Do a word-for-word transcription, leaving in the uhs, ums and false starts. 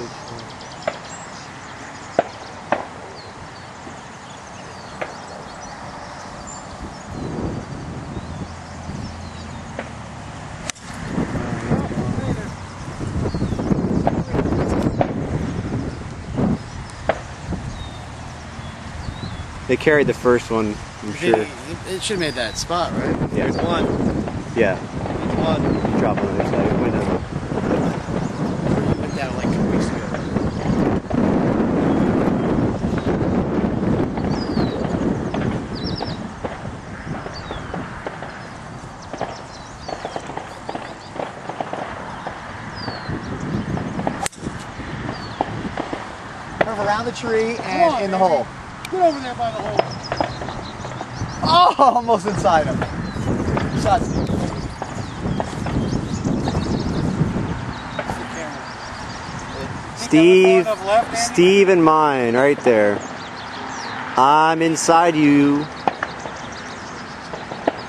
They carried the first one, I'm sure. It, it should have made that spot, right? Yeah. There's one. Yeah. There's one. Drop on the other side. Went up. We went down like two weeks ago. Curve around the tree and on, in the baby. hole. Get over there by the hole. Oh, almost inside him. Shot Steve. Steve, Steve and mine, right there. I'm inside you.